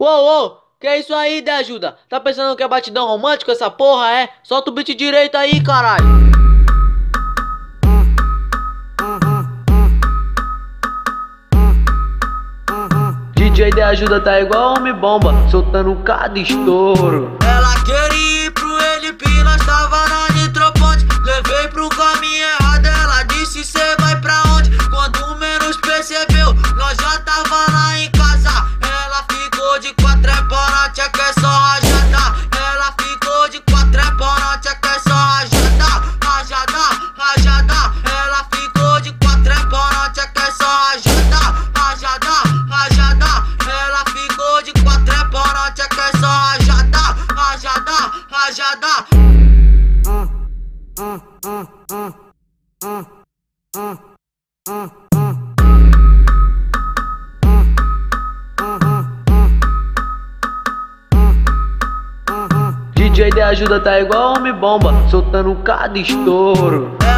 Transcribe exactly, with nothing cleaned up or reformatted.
Uou, uou, que é isso aí, de ajuda? Tá pensando que é batidão romântico essa porra, é? Solta o beat direito aí, caralho. D J de ajuda tá igual homem bomba, soltando cada estouro. Ela queria ir pro Elipe, nós tava na Nitroponte. Levei pro caminho errado, ela disse cê vai pra onde? Quando menos percebeu, nós já tava lá em casa. Ela ficou de quatro, é pau na tcheca, é só rajada. Ela ficou de quatro, é pau na tcheca, é só rajada. Rajada, rajada. Ela ficou de quatro, é pau na tcheca, é só rajada. Rajada, rajada. Ela ficou de quatro, é pau na tcheca, é só rajada. Rajada, rajada. D J de ajuda tá igual homem bomba, soltando cada estouro.